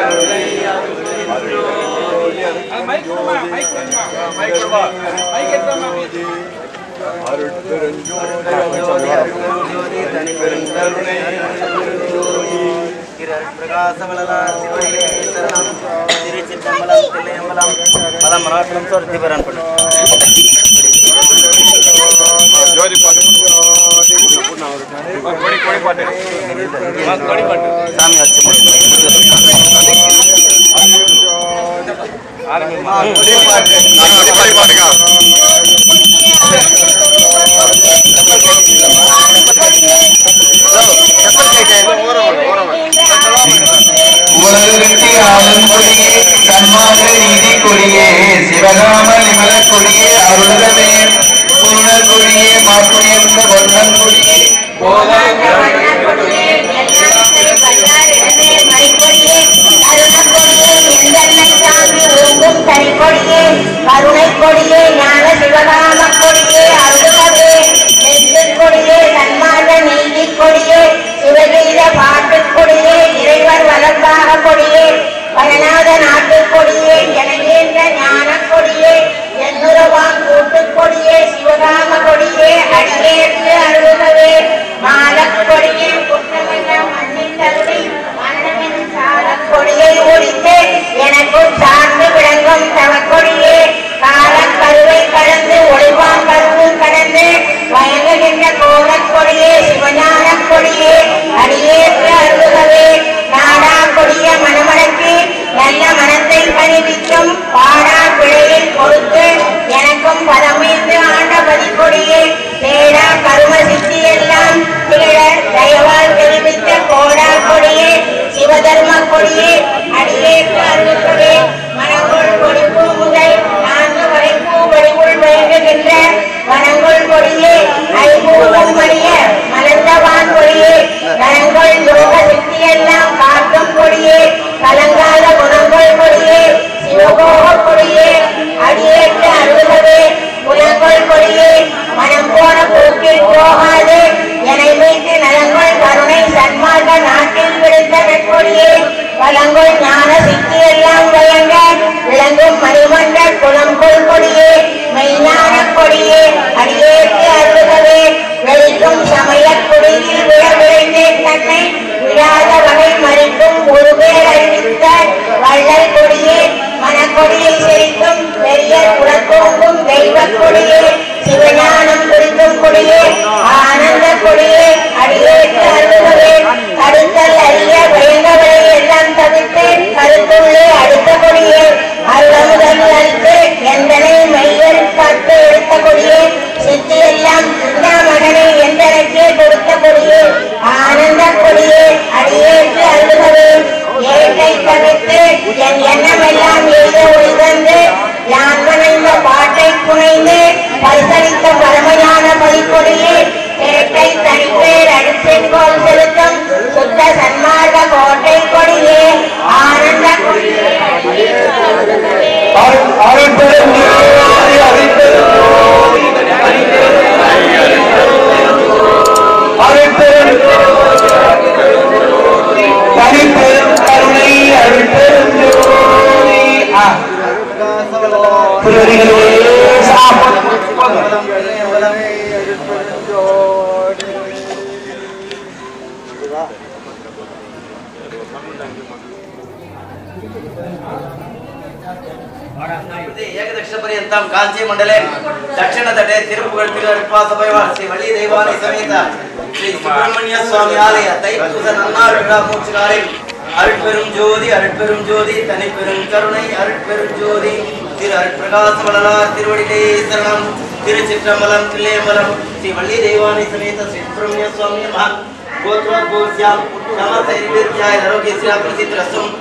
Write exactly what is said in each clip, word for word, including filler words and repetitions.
कांची मंडले दक्षिण तटे तिरुपुगळ तिरुपासभैवा श्री वल्ली देवानी समेत श्री सुब्रह्मण्य स्वामी आलय தைப்பூச நன்னாள் விழா மூச்சுகாலை அருட்பெரும் ஜோதி அருட்பெரும் ஜோதி தனிப்பெரும் கருணை அருட்பெரும் ஜோதி திரு அருட்பிரகாச வள்ளலார் திருவடிகளே சரணம் திருச்சிற்றம்பலம் தில்லையம்பலம் ஸ்ரீ வள்ளி தேவானி சமேத ஸ்ரீ சுப்ரமணிய சுவாமி மகா கோத்ரோத்போஸ்யாம் நமஸ்தேர்வித்யாய நரோகேஸ்யா பிரசித்திரசும்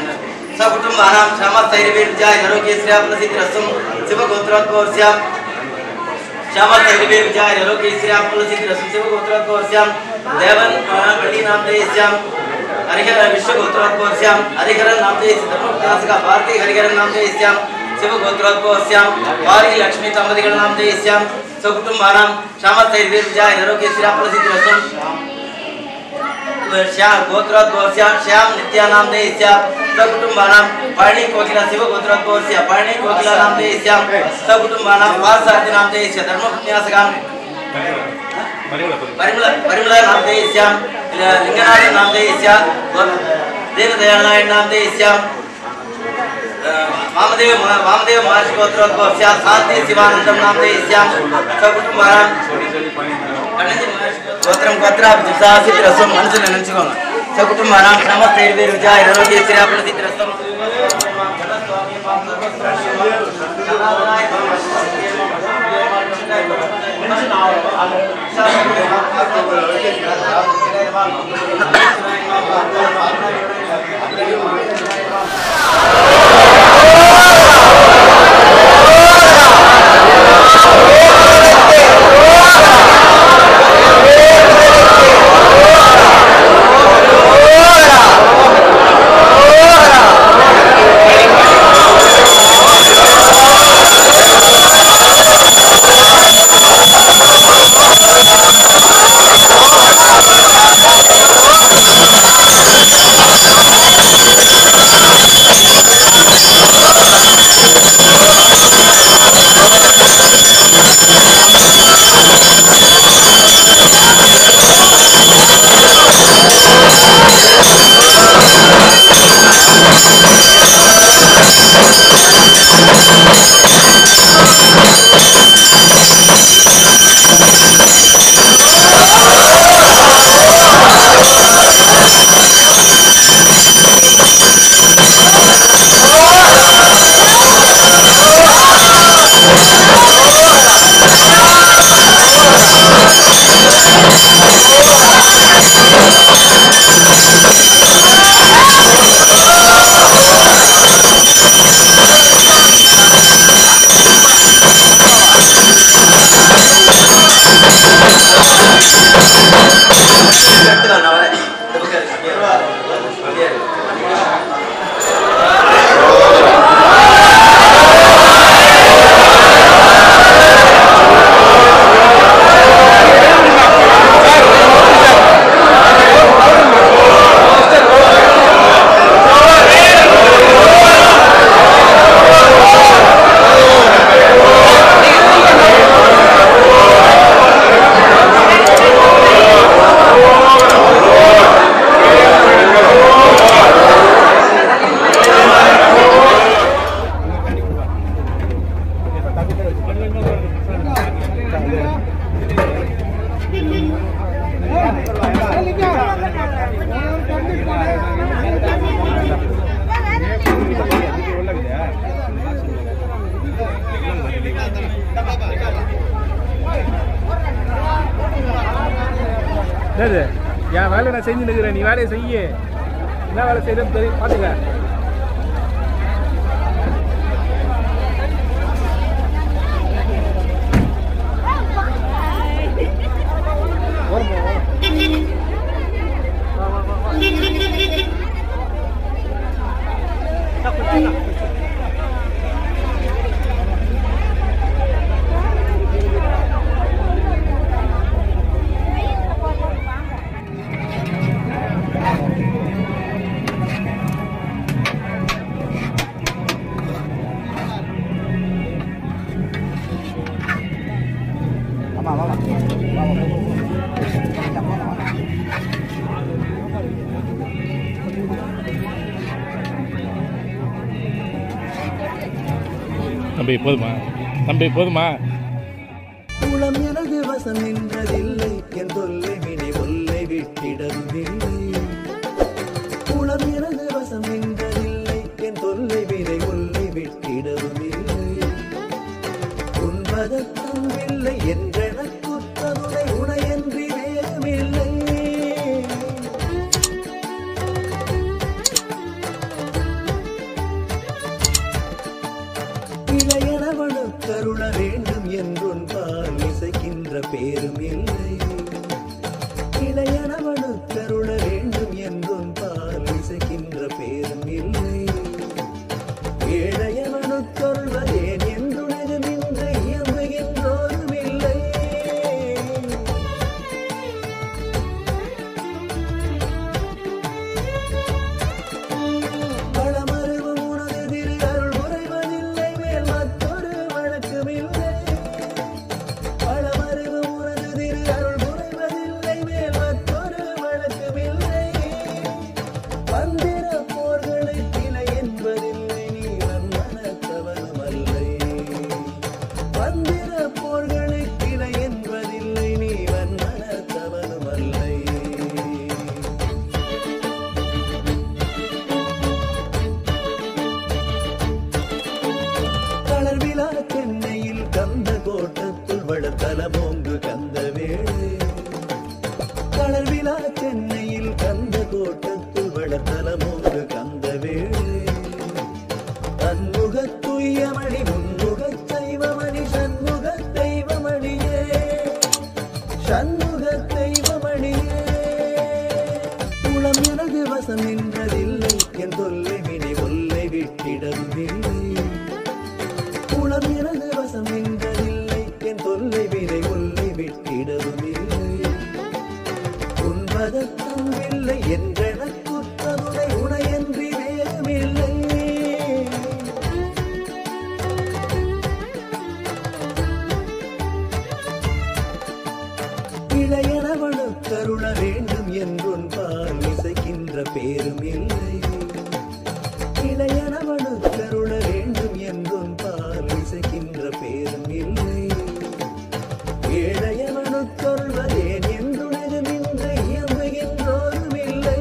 सकुटुंबानां श्यामस्थैर्यवीर्याय नरोकेश्र्याप्लसिद्रसुं शिवगोत्रोद्भवस्यां श्यामस्थैर्यवीर्याय नरोकेश्र्याप्लसिद्रसुं शिवगोत्रोद्भवस्यां देवन वल्ली नामधेयस्यां हरिहर विश्वगोत्रोद्भवस्यां हरिहरन नामधेयस्य धर्मदासका भारती हरिहरन नामधेयस्यां शिवगोत्रोद्भवस्यां वारी लक्ष्मी तंबदिगळ नामधेयस्यां सकुटुंबानां श्यामस्थैर्यवीर्याय नरोकेश्र्याप्लसिद्रसुं श्याम गोत्रोद्भवस्य श्याम नित्यानाम देयस्य सकुटुंबानां पाणि कोकिला शिव गोत्रोद्भवस्य पाणि कोकिलानाम देयस्य सकुटुंबानां वासार्थिनाम देयस्य धर्मपुण्यासगाम परिमल परिमल नाम देयस्य लिंगनाथ नाम देयस्य देवदयालनाय नाम देयस्य वामदेव वामदेव महर्षि गोत्रोद्भवस्य शांति शिवानंदम नाम देयस्य सकुटुंबानां गोत्रम गोत्राभिवृद्धि सिद्धिरस्तु मनसु नेनंचुकोंगा सकुटुंबानां नमस्ते इरवेरु विजय आरोग्य श्रीरापण सिद्धिरस्तु என் வேலை நான் செஞ்சு நிற்கிறேன், நீ வேலையை செய்ய. என்ன வேலை செய்யறதுன்னு தெரியும், பார்த்துக்க. தம்பி போதுமா தம்பி போதுமா குளம் எனது வசம் நின்றதில்லை என் தொல்லை வினை ஒல்லை விட்டிடவில்லை குளம் எனது வசம் நின்றதில்லை என் தொல்லை வினை ஒல்லை விட்டிடவில்லை உண்பதற்கும் இல்லை என்றெனக்குத்ததுணை உணையன்றி வேறுமில்லை கருண வேண்டும் என்றுன் பால் இசைக்கின்ற பேரும் இல்லை இளையனவனு கருண வேண்டும் என்றுன் பால் இசைக்கின்ற பேரும் இல்லை ஏழையவனு சொல்வதேன் என்றுணரும் இன்று இயம்புகின்றோரும் இல்லை வசம் நின்றதில்லை என் தொல்லை வினை ஒல்லை விட்டிடவில்லை குளம் எனது வசம் நின்றதில்லை என் தொல்லை வினை ஒல்லை விட்டிடவில்லை உண்பதற்கும் இல்லை என்றெனக்குற்றதுடை உனையன்றி வேறுமில்லை இளையனவனு கருள வேண்டும் என்றுன் பால் இசைக்கின்ற பேரும் இல்லை இளையனவனு கருள வேண்டும் என்றுன் பால் இசைக்கின்ற பேரும் இல்லை ஏழையவனு சொல்வதேன் என்றுனது நின்று இயம்புகின்றோரும் இல்லை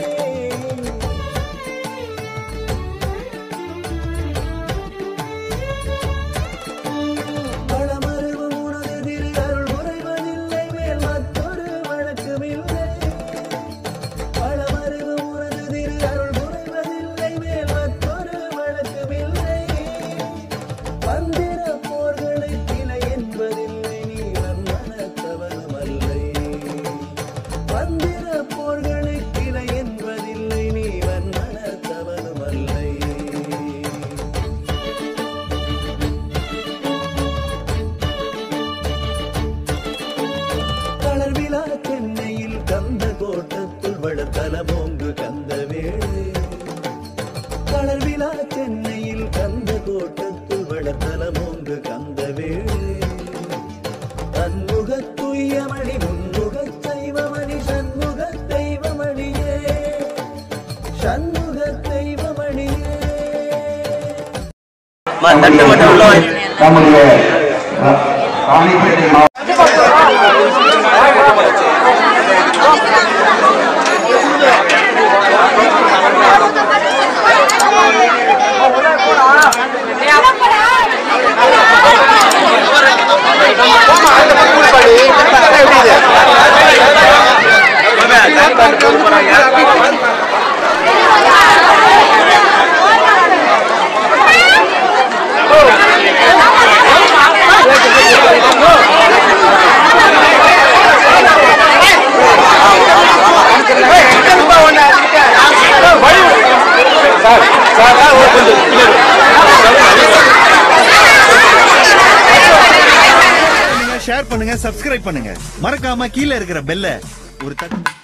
பழமருவும் உனது திரு அருள் குறைவதில்லை மேல் மற்றொரு வழக்குமில்லை பழமருவும் உனது திரு அருள் குறைவதில்லை மேல் மற்றொரு வழக்குமில்லை பந்திர போர்களை கிளை என்பதில்லை நீ வன்மனத்தவனுமல்லை பந்திர போர்களை கிளை என்பதில்லை நீ வன்மனத்தவனுமல்லை களர்விழா சென்னையில் கந்த கோட்டத்துள் வளர்த்தல போங்கு கந்த வேளு களர்விழா சென்னையில் கந்த கோட்டத்துள் வளர்த்தல போங்கு கந்த வேளு தன்முக துய்யமணி முன்முக தெய்வமணி சண்முக தெய்வமணியே சண்முக தெய்வமணியே நம்முடைய ராணிப்பேட்டை ஷேர் பண்ணுங்க, சப்ஸ்கிரைப் பண்ணுங்க, மறக்காம கீழே இருக்கிற பெல்ல ஒரு தட்டு